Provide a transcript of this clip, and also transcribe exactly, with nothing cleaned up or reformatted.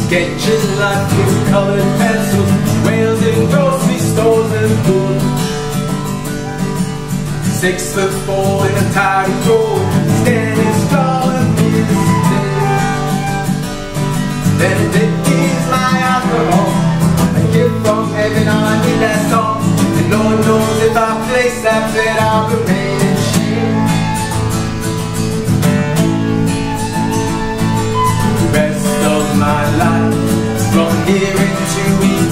Sketching life with colored pencils, whales in grocery stores and food. Six foot four in a tidy road, standing strong and Benedict is my alcohol, a gift from heaven, I need that song. And Lord knows if I place that bet, I'll remain in shame. The rest of my life, from here into